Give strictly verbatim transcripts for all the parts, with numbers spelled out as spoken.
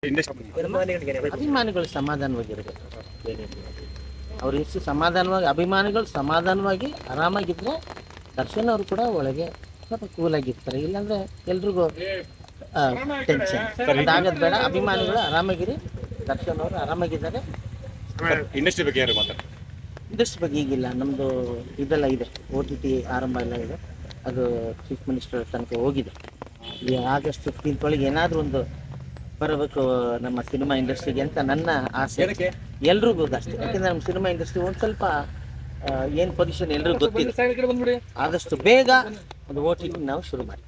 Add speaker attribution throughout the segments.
Speaker 1: ಅಭಿಮಾನಿಗಳು ಸಮಾಧಾನವಾಗಿರಬೇಕು. ಅವ್ರು ಎಷ್ಟು ಸಮಾಧಾನವಾಗಿ ಅಭಿಮಾನಿಗಳು ಸಮಾಧಾನವಾಗಿ ಆರಾಮಾಗಿದ್ದರೆ ದರ್ಶನ್ ಅವರು ಕೂಡ ಒಳಗೆ ಸ್ವಲ್ಪ ಕೂಲಾಗಿರ್ತಾರೆ. ಇಲ್ಲಾಂದರೆ ಎಲ್ರಿಗೂ ಟೆನ್ಷನ್ ಅದಾಗದು ಬೇಡ. ಅಭಿಮಾನಿಗಳು ಆರಾಮಾಗಿರಿ. ದರ್ಶನ್ ಅವರು ಆರಾಮಾಗಿದ್ದಾರೆ.
Speaker 2: ಇಂಡಸ್ಟ್ರಿ ಬಗ್ಗೆ ಯಾರು ಮಾತಾಡ್ತಾರೆ?
Speaker 1: ಇಂಡಸ್ಟ್ರಿ ಬಗ್ಗೆ ಈಗಿಲ್ಲ, ನಮ್ಮದು ಇದೆಲ್ಲ ಇದೆ, ಓ ಟಿ ಟಿ ಆರಂಭ ಎಲ್ಲ ಇದೆ. ಅದು ಚೀಫ್ ಮಿನಿಸ್ಟರ್ ತನಕ ಹೋಗಿದೆ. ಈ ಆಗಸ್ಟ್ ಫಿಫ್ಟೀನ್ತ್ ಒಳಗೆ ಏನಾದರೂ ಒಂದು ಬರಬೇಕು ನಮ್ಮ ಸಿನಿಮಾ ಇಂಡಸ್ಟ್ರಿಗೆ ಅಂತ ನನ್ನ ಆಸೆ. ಎಲ್ರಿಗೂ ಅಷ್ಟೇ. ಯಾಕೆಂದರೆ ನಮ್ಮ ಸಿನಿಮಾ ಇಂಡಸ್ಟ್ರಿ ಒಂದು ಸ್ವಲ್ಪ ಏನು ಪೊಸಿಷನ್ ಎಲ್ರಿಗೂ ಗೊತ್ತಿದೆ. ಆದಷ್ಟು ಬೇಗ ಒಂದು ಓ ಟಿ ಟಿ ನಾವು ಶುರು ಮಾಡಿ.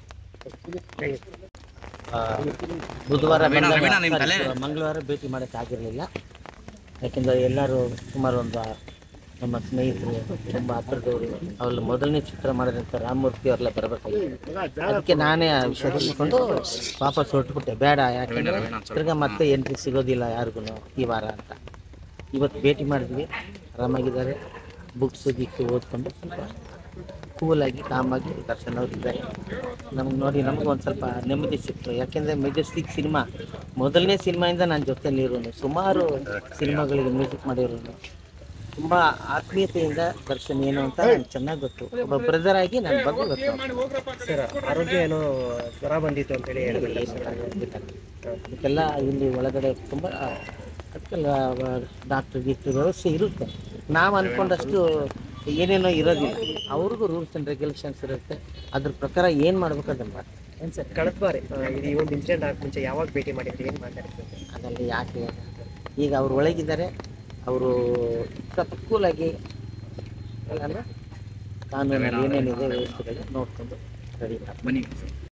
Speaker 1: ಬುಧವಾರ ಮಂಗಳವಾರ ಭೇಟಿ ಮಾಡೋಕ್ಕಾಗಿರಲಿಲ್ಲ. ಯಾಕೆಂದರೆ ಎಲ್ಲರೂ ಸುಮಾರು ಒಂದು ನಮ್ಮ ಸ್ನೇಹಿತರು ತುಂಬ ಹತ್ತಿರದವರು ಅವ್ರಲ್ಲಿ ಮೊದಲನೇ ಚಿತ್ರ ಮಾಡಿದಂಥ ರಾಮಮೂರ್ತಿ ಅವರೆಲ್ಲ ಬರಬೇಕಾಗಿತ್ತು. ಅದಕ್ಕೆ ನಾನೇ ಆ ವಿಷಯ ತಿಳಿಸ್ಕೊಂಡು ವಾಪಸ್ ಹೊರಟುಬಿಟ್ಟೆ. ಬೇಡ, ಯಾಕೆಂದರೆ ತಿರ್ಗಾ ಮತ್ತೆ ಎಂಟ್ರಿ ಸಿಗೋದಿಲ್ಲ ಯಾರಿಗೂ ಈ ವಾರ ಅಂತ. ಇವತ್ತು ಭೇಟಿ ಮಾಡಿದ್ವಿ, ಆರಾಮಾಗಿದ್ದಾರೆ. ಬುಕ್ಸು ಗಿಕ್ಸು ಓದ್ಕೊಂಡು ಸ್ವಲ್ಪ ಕೂಲಾಗಿ ಕಾಮಾಗಿ ದರ್ಶನ್ ಅವ್ರು ಇದ್ದಾರೆ. ನಮ್ಗೆ ನೋಡಿ ನಮಗೂ ಒಂದು ಸ್ವಲ್ಪ ನೆಮ್ಮದಿ ಸಿಕ್ತು. ಯಾಕೆಂದರೆ ಮೆಜೆಸ್ಟಿಕ್ ಸಿನಿಮಾ ಮೊದಲನೇ ಸಿನಿಮಾಯಿಂದ ನಾನು ಜೊತೆಯಲ್ಲಿ ಇರೋನು, ಸುಮಾರು ಸಿನಿಮಾಗಳಿಗೆ ಮ್ಯೂಸಿಕ್ ಮಾಡಿರೋನು. ತುಂಬ ಆತ್ಮೀಯತೆಯಿಂದ ದರ್ಶನ್ ಏನು ಅಂತ ನನಗೆ ಚೆನ್ನಾಗಿ ಗೊತ್ತು. ಒಬ್ಬ ಬ್ರದರ್ ಆಗಿ ನನ್ನ ಬಗ್ಗೆ ಗೊತ್ತು.
Speaker 3: ಸರ್, ಆರೋಗ್ಯ ಏನೋ ಜ್ವರ ಬಂದಿತ್ತು ಅಂತೇಳಿ ಹೇಳಿದ್ರೆ
Speaker 1: ಅದಕ್ಕೆಲ್ಲ ಇಲ್ಲಿ ಒಳಗಡೆ ತುಂಬ ಅದಕ್ಕೆಲ್ಲ ಡಾಕ್ಟರ್ ಗೀಕ್ಟರ್ ವ್ಯವಸ್ಥೆ ಇರುತ್ತೆ. ನಾವು ಅಂದ್ಕೊಂಡಷ್ಟು ಏನೇನೋ ಇರೋದಿಲ್ಲ. ಅವ್ರಿಗೂ ರೂಲ್ಸ್ ಆ್ಯಂಡ್ ರೆಗ್ಯುಲೇಷನ್ಸ್ ಇರುತ್ತೆ. ಅದ್ರ ಪ್ರಕಾರ ಏನು ಮಾಡ್ಬೇಕು ಅದನ್ನು ಮಾಡಿ.
Speaker 3: ಏನು ಸರ್, ಕಳೆದ ಬಾರಿ ಇದು ಈ ಒಂದು ಇನ್ಸಿಡೆಂಟ್ ಆಗ ಮುಂಚೆ ಯಾವಾಗ ಭೇಟಿ ಮಾಡಿದ್ರಿ, ಏನು ಮಾತಾಡ್ತೀವಿ
Speaker 1: ಅದರಲ್ಲಿ ಯಾಕೆ ಈಗ ಅವ್ರು ಒಳಗಿದ್ದಾರೆ. ಅವರು ಸ್ವಲ್ಪ ಕೂಲಾಗಿ ಅಂದರೆ ಕಾನೂನಲ್ಲಿ ಏನೇನಿದೆ ವ್ಯವಸ್ಥೆಗಳು ನೋಡಿಕೊಂಡು ರೆಡಿ ಮಾಡಿ.